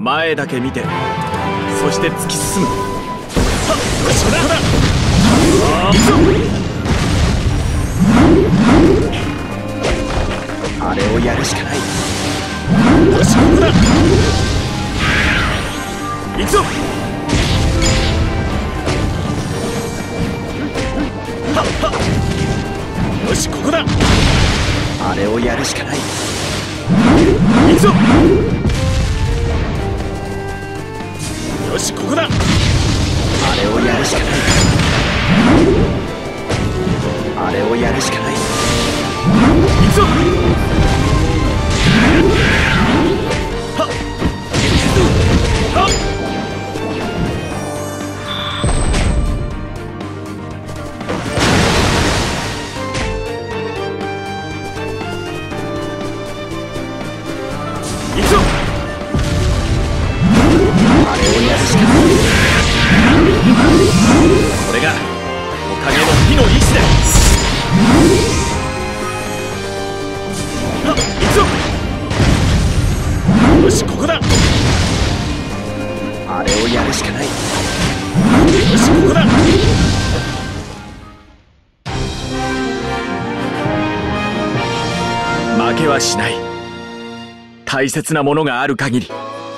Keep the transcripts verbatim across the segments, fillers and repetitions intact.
前だけ見て、そして突き進む。はっ、そこだ。行くぞ。あれをやるしかない。よし、ここだ。行くぞ。はっはっ、よし、ここだ。あれをやるしかない。行くぞ。よし、ここだ。あれをやるしかない。あれをやるしかない。行くぞ。はっはっ。行くぞ。あれをやるしかない。これがおかげの火の意志だ。はっ、行くぞ。よし、ここだ。あれをやるしかない。よし、ここだ。負けはしない。大切なものがある限り。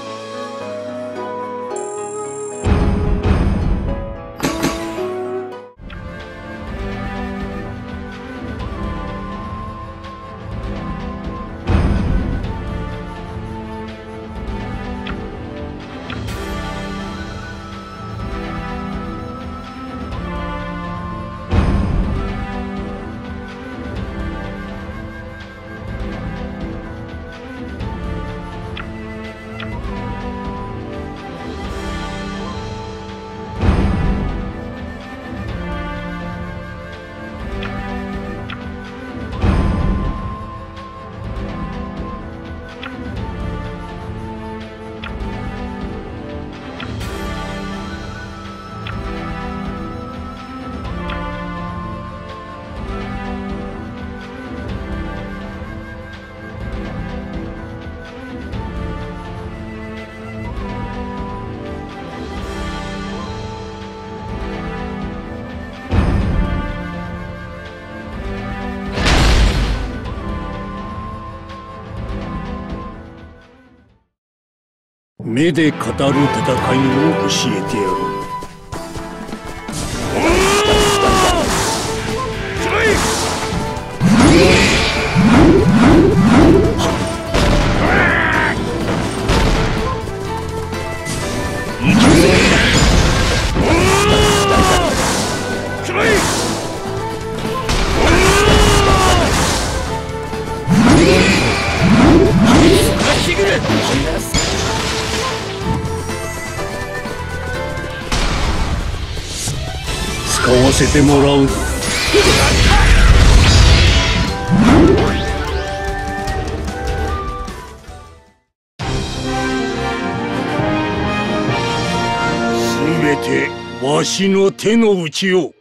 目で語る戦いを教えてやる。使わせてもらうぞ。すべてわしの手の内を。